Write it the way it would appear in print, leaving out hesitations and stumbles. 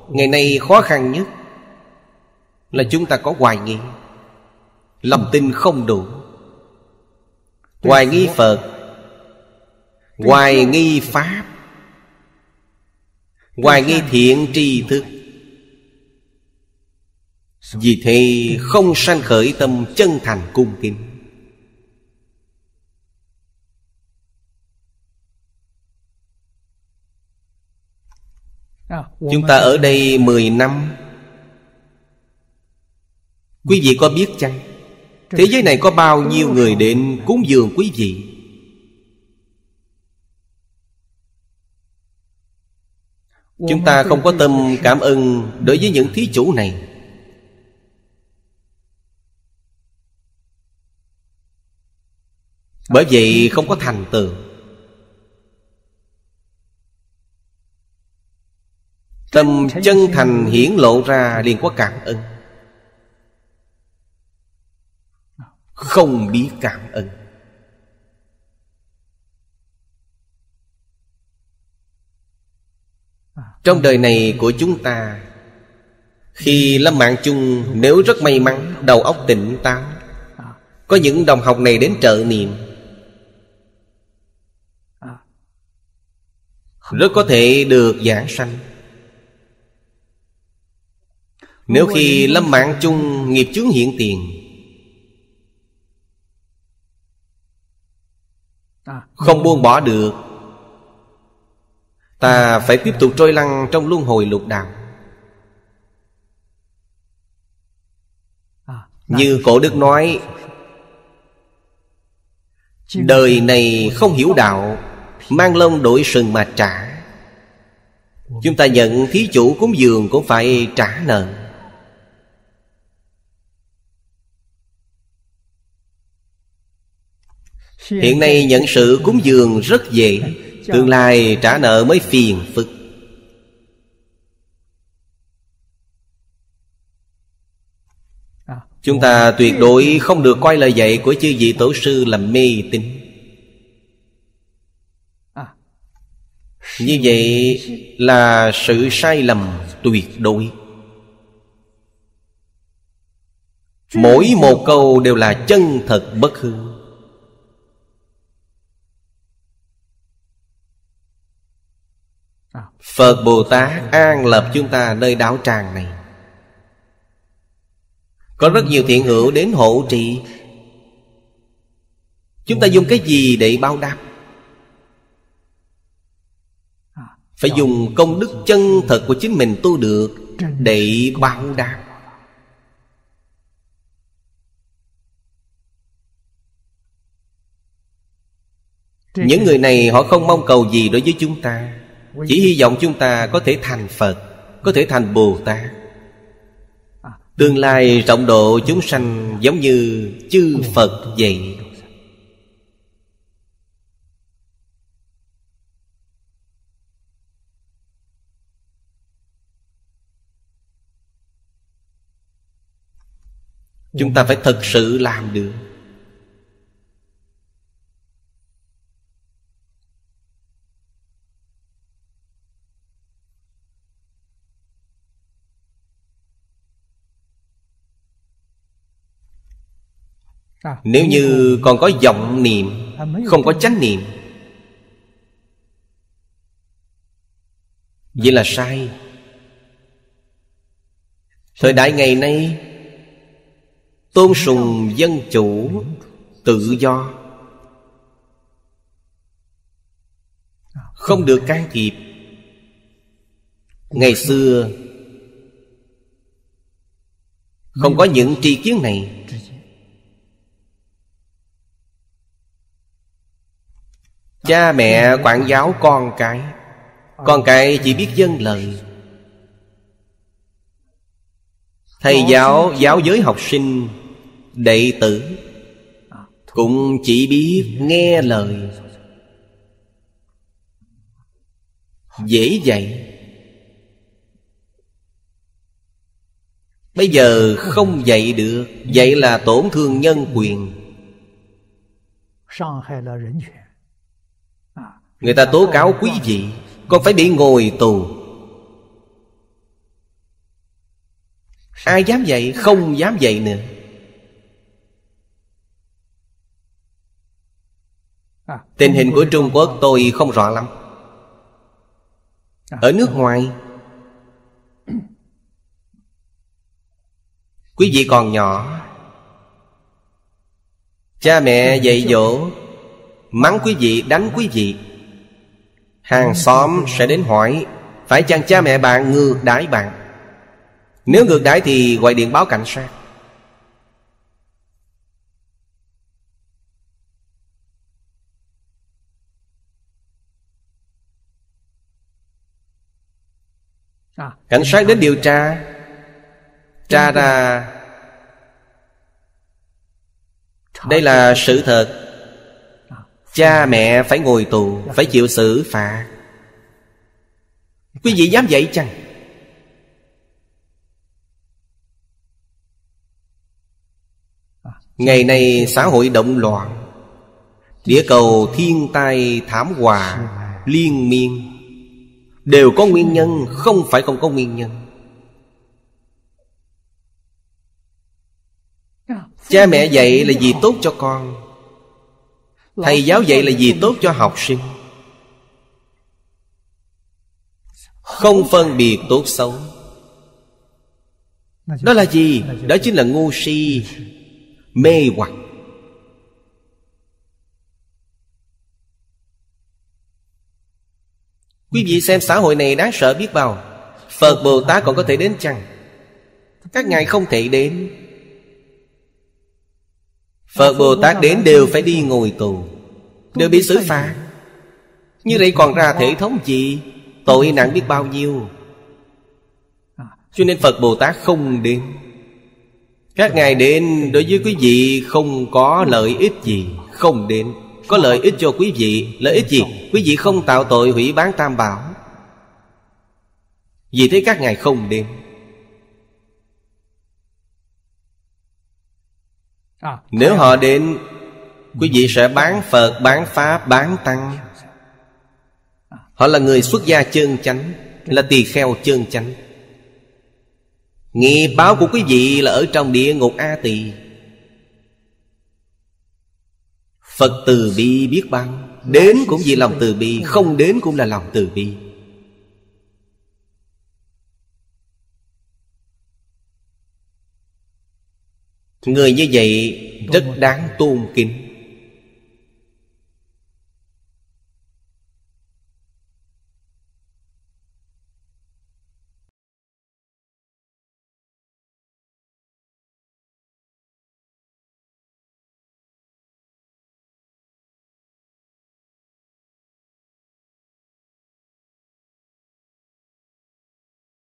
Ngày nay khó khăn nhất là chúng ta có hoài nghi, lòng tin không đủ. Hoài nghi Phật, hoài nghi Pháp, hoài nghi thiện tri thức. Vì thế không sanh khởi tâm chân thành cung kính. Chúng ta ở đây 10 năm, quý vị có biết chăng? Thế giới này có bao nhiêu người đến cúng dường quý vị? Chúng ta không có tâm cảm ơn đối với những thí chủ này. Bởi vậy không có thành tựu. Tâm chân thành hiển lộ ra liền có cảm ơn. Không biết cảm ơn. Trong đời này của chúng ta, khi lâm mạng chung, nếu rất may mắn, đầu óc tỉnh táo, có những đồng học này đến trợ niệm, rất có thể được giảng sanh. Nếu khi lâm mạng chung nghiệp chướng hiện tiền, không buông bỏ được, ta phải tiếp tục trôi lăn trong luân hồi lục đạo. Như cổ đức nói, đời này không hiểu đạo, mang lông đổi sừng mà trả. Chúng ta nhận thí chủ cúng dường cũng phải trả nợ. Hiện nay nhận sự cúng dường rất dễ, tương lai trả nợ mới phiền phức. Chúng ta tuyệt đối không được coi lời dạy của chư vị tổ sư là mê tín. Như vậy là sự sai lầm tuyệt đối. Mỗi một câu đều là chân thật bất hư. Phật Bồ Tát an lập chúng ta nơi đạo tràng này. Có rất nhiều thiện hữu đến hộ trì. Chúng ta dùng cái gì để báo đáp? Phải dùng công đức chân thật của chính mình tu được để báo đáp. Những người này họ không mong cầu gì đối với chúng ta, chỉ hy vọng chúng ta có thể thành Phật, có thể thành Bồ Tát. Tương lai rộng độ chúng sanh giống như chư Phật vậy. Chúng ta phải thực sự làm được. Nếu như còn có vọng niệm, không có chánh niệm, vậy là sai. Thời đại ngày nay tôn sùng dân chủ, tự do, không được can thiệp. Ngày xưa không có những tri kiến này. Cha mẹ quản giáo con cái chỉ biết vâng lời. Thầy giáo giáo giới học sinh, đệ tử cũng chỉ biết nghe lời, dễ dạy. Bây giờ không dạy được, dạy là tổn thương nhân quyền. Người ta tố cáo quý vị, con phải bị ngồi tù. Ai dám dạy? Không dám dạy nữa. Tình hình của Trung Quốc tôi không rõ lắm. Ở nước ngoài, quý vị còn nhỏ, cha mẹ dạy dỗ, mắng quý vị, đánh quý vị, hàng xóm sẽ đến hỏi: phải chăng cha mẹ bạn ngược đãi bạn? Nếu ngược đãi thì gọi điện báo cảnh sát. Cảnh sát đến điều tra, tra ra đây là sự thật, cha mẹ phải ngồi tù, phải chịu xử phạt. Quý vị dám dạy chăng? Ngày nay xã hội động loạn, địa cầu thiên tai thảm họa liên miên, đều có nguyên nhân, không phải không có nguyên nhân. Cha mẹ dạy là vì tốt cho con, thầy giáo dạy là vì tốt cho học sinh, không phân biệt tốt xấu. Đó là gì? Đó chính là ngu si, mê hoặc. Quý vị xem xã hội này đáng sợ biết bao. Phật Bồ Tát còn có thể đến chăng? Các ngài không thể đến. Phật Bồ Tát đến đều phải đi ngồi tù, đều bị xử phạt. Như vậy còn ra thể thống gì? Tội nặng biết bao nhiêu. Cho nên Phật Bồ Tát không đến. Các ngài đến đối với quý vị không có lợi ích gì, không đến. Có lợi ích cho quý vị. Lợi ích gì? Quý vị không tạo tội hủy bán tam bảo. Vì thế các ngài không đến. Nếu họ đến, quý vị sẽ bán Phật, bán Pháp, bán Tăng. Họ là người xuất gia chân chánh, là tỳ kheo chân chánh. Nghiệp báo của quý vị là ở trong địa ngục A Tỳ. Phật từ bi biết bao, đến cũng vì lòng từ bi, không đến cũng là lòng từ bi. Người như vậy rất đáng tôn kính.